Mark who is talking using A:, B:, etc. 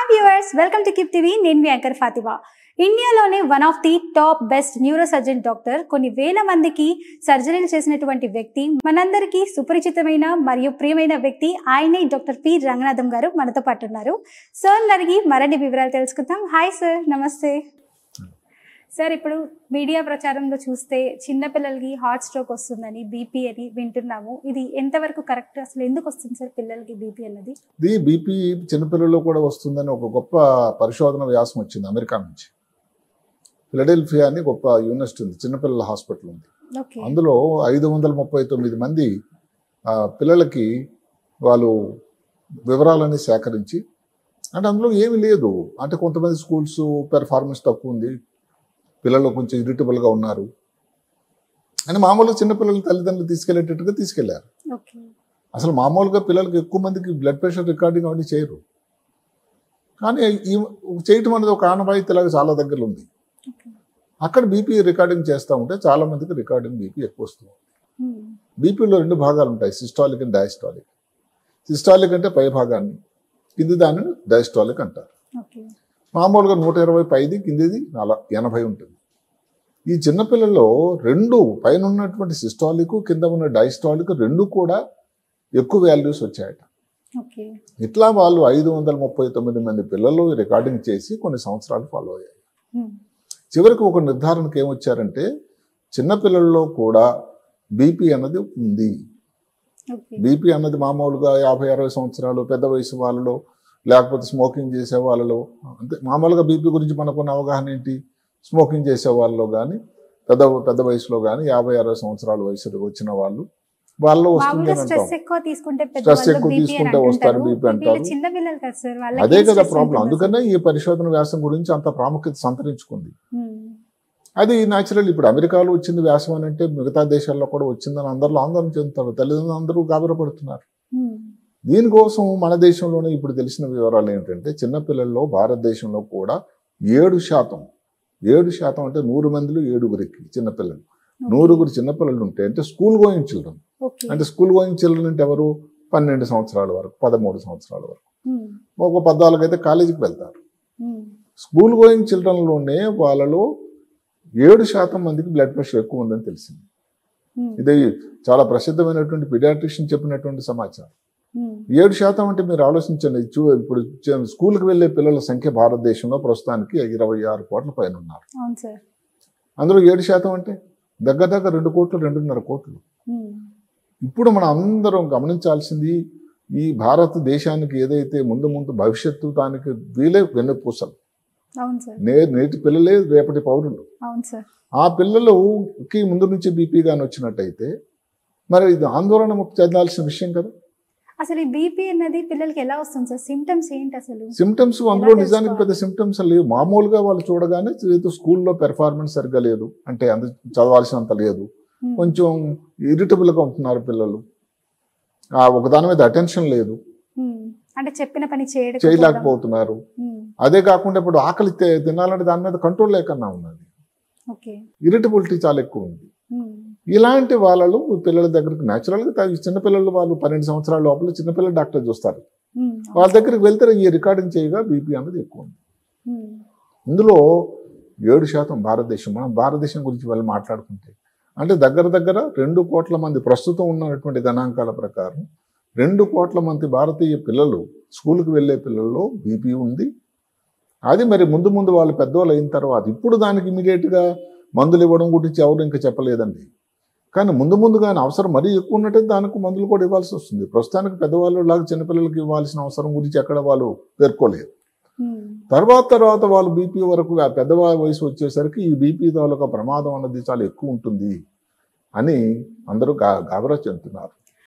A: Viewers welcome to Kip TV. నేను మీ anchor Fatima. ఇండియాలోనే one of the top best neurosurgeon doctor, కొన్ని వేల మందికి సర్జరీలు చేసినటువంటి వ్యక్తి, మనందరికీ సుపరిచితమైన మరియు ప్రియమైన వ్యక్తి ఆయనే డాక్టర్ పి రంగనాథం గారు మనతో పాటు ఉన్నారు. సార్ అడిగి మరిన్ని వివరాలు తెలుసుకుందాం. హాయ్ సార్, నమస్తే సార్. ఇప్పుడు మీడియా ప్రచారంలో చూస్తే చిన్నపిల్లలకి హార్ట్ స్ట్రోక్ వస్తుందని, బీపీ అని వింటున్నాము. ఇది ఎంతవరకు కరెక్ట్? అసలు ఎందుకు వస్తుంది సార్ పిల్లలకి బీపీ అన్నది?
B: ఇది బీపీ చిన్నపిల్లల్లో కూడా వస్తుందని ఒక గొప్ప పరిశోధన వ్యాసం వచ్చింది అమెరికా నుంచి. ఫిలడెల్ఫియా అని గొప్ప యూనివర్సిటీ ఉంది, చిన్నపిల్లల హాస్పిటల్ ఉంది. అందులో 539 మంది పిల్లలకి వాళ్ళు వివరాలన్నీ సేకరించి, అంటే అందులో ఏమీ లేదు, అంటే కొంతమంది స్కూల్స్ పెర్ఫార్మెన్స్ తక్కువ ఉంది, పిల్లలు కొంచెం ఇరిటబుల్గా ఉన్నారు అని మామూలుగా చిన్నపిల్లలు తల్లిదండ్రులు తీసుకెళ్లేటట్టుగా తీసుకెళ్లారు. అసలు మామూలుగా పిల్లలకి ఎక్కువ మందికి బ్లడ్ ప్రెషర్ రికార్డింగ్ అవన్నీ చేయరు, కానీ ఈ చేయటం అనేది ఒక ఆనవాయితీలాగా చాలా దగ్గర ఉంది. అక్కడ బీపీ రికార్డింగ్ చేస్తూ ఉంటే చాలా మందికి రికార్డింగ్ బీపీ ఎక్కువ వస్తుంది. బీపీలో 2 భాగాలు ఉంటాయి, సిస్టాలిక్ అండ్ డయాస్టాలిక్. సిస్టాలిక్ అంటే పై భాగాన్ని, కింది దానిని డయాస్టాలిక్ అంటారు. మామూలుగా 120 పైది, కిందిది 80 ఉంటుంది. ఈ చిన్నపిల్లల్లో 2 పైన ఉన్నటువంటి సిస్టాలిక్, కింద ఉన్న డయాస్టాలిక్ 2 కూడా ఎక్కువ వాల్యూస్ వచ్చాయట. ఇట్లా వాళ్ళు 539 మంది పిల్లలు రికార్డింగ్ చేసి కొన్ని సంవత్సరాలు ఫాలో అయ్యాయి. చివరికి ఒక నిర్ధారణకు ఏమొచ్చారంటే, చిన్నపిల్లల్లో కూడా బీపీ అన్నది ఉంది. బీపీ అన్నది మామూలుగా 50-60 సంవత్సరాలు పెద్ద వయసు వాళ్ళలో, లేకపోతే స్మోకింగ్ చేసే వాళ్ళలో, అంతే. మామూలుగా బీపీ గురించి మనకున్న అవగాహన ఏంటి, స్మోకింగ్ చేసే వాళ్ళలో కానీ, పెద్ద వయసులో కానీ, 50-60 సంవత్సరాల వయసు వచ్చిన వాళ్ళలో వస్తుంది అని అంటాం. స్ట్రెస్ ఎక్కువ తీసుకుంటే వస్తారు బీపీ అంటారు. అదే కదా ప్రాబ్లం. అందుకనే ఈ పరిశోధన వ్యాసం గురించి అంత ప్రాముఖ్యత సంతరించుకుంది. అది న్యాచురల్. ఇప్పుడు అమెరికాలో వచ్చింది వ్యాసం అని అంటే మిగతా దేశాల్లో కూడా వచ్చిందని అందరిలో ఆందోళన చెందుతారు, తల్లిదండ్రులు అందరూ గాబరపడుతున్నారు. దీనికోసం మన దేశంలోనే ఇప్పుడు తెలిసిన వివరాలు ఏంటంటే, చిన్నపిల్లల్లో భారతదేశంలో కూడా 7% అంటే 100 మందిలో 7గురికి చిన్నపిల్లలు, 100 చిన్నపిల్లలు ఉంటే, అంటే స్కూల్ గోయింగ్ చిల్డ్రన్. అంటే స్కూల్ గోయింగ్ చిల్డ్రన్ అంటే ఎవరు? 12 సంవత్సరాల వరకు, 13 సంవత్సరాల వరకు. ఒక 14 అయితే కాలేజీకి వెళ్తారు. స్కూల్ గోయింగ్ చిల్డ్రన్లోనే వాళ్ళలో 7% మందికి బ్లడ్ ప్రెషర్ ఎక్కువ ఉందని తెలిసింది. ఇది చాలా ప్రసిద్ధమైనటువంటి పీడియాట్రిషియన్ చెప్పినటువంటి సమాచారం. 7% అంటే మీరు ఆలోచించండి. ఇప్పుడు స్కూల్కి వెళ్ళే పిల్లల సంఖ్య భారతదేశంలో ప్రస్తుతానికి 26 కోట్ల పైన ఉన్నారు. అందులో 7% అంటే దగ్గర 2 కోట్లు, 2.5 కోట్లు. ఇప్పుడు మనం అందరం గమనించాల్సింది, ఈ భారతదేశానికి ఏదైతే ముందు భవిష్యత్తు, దానికి వీలే వెన్నుపూసలు. నేటి పిల్లలే రేపటి పౌరులు. ఆ పిల్లలకి ముందు నుంచి బీపీ గాని వచ్చినట్టయితే మరి ఇది ఆందోళన చెందాల్సిన విషయం కదా.
A: అసలు ఈ బీపీ అనేది పిల్లలకి ఎలా వస్తుంది సార్? సిమ్టమ్స్ ఏంటి అసలు?
B: సిమ్టమ్స్ అందులో నిజానికి పెద్ద సిమ్టమ్స్ లేవు. మామూలుగా వాళ్ళు చూడగానే స్కూల్లో పెర్ఫార్మెన్స్ సరిగ్గా లేదు, అంటే అంత చదవాల్సినంత లేదు, కొంచెం ఇరిటబుల్గా ఉంటున్నారు పిల్లలు, ఒకదాని మీద అటెన్షన్ లేదు,
A: అంటే చెప్పిన పని
B: చేయలేకపోతున్నారు. అదే కాకుండా ఇప్పుడు ఆకలి తినాలంటే దాని మీద కంట్రోల్ లేకుండా ఉన్నది, ఇరిటబిలిటీ చాలా ఎక్కువ ఉంది. ఇలాంటి వాళ్ళు పిల్లల దగ్గరికి న్యాచురల్గా చిన్నపిల్లలు వాళ్ళు 12 సంవత్సరాల లోపల చిన్నపిల్లల డాక్టర్ చూస్తారు. వాళ్ళ దగ్గరికి వెళ్తే ఈ రికార్డింగ్ చేయగా బీపీ అన్నది ఎక్కువ ఉంది. ఇందులో 7% భారతదేశం. మనం భారతదేశం గురించి వాళ్ళు మాట్లాడుకుంటే, అంటే దగ్గర 2 కోట్ల మంది, ప్రస్తుతం ఉన్నటువంటి గణాంకాల ప్రకారం 2 కోట్ల మంది భారతీయ పిల్లలు, స్కూల్కి వెళ్ళే పిల్లల్లో బీపీ ఉంది. అది మరి ముందు వాళ్ళు పెద్దవాళ్ళు అయిన తర్వాత, ఇప్పుడు దానికి ఇమీడియట్గా మందులు ఇవ్వడం గురించి ఎవరు ఇంకా చెప్పలేదండి. కానీ ముందుగానే అవసరం మరీ ఎక్కువ ఉన్నట్టు దానికి మందులు కూడా ఇవ్వాల్సి వస్తుంది. ప్రస్తుతానికి పెద్దవాళ్ళు లాగా చిన్నపిల్లలకి ఇవ్వాల్సిన అవసరం గురించి ఎక్కడ వాళ్ళు పేర్కోలేదు. తర్వాత వాళ్ళు బీపీ వరకు, పెద్ద వయసు వచ్చేసరికి ఈ బీపీ తాలూకా ప్రమాదం అన్నది చాలా ఎక్కువ ఉంటుంది అని అందరూ గాబరా చెందుతున్నారు.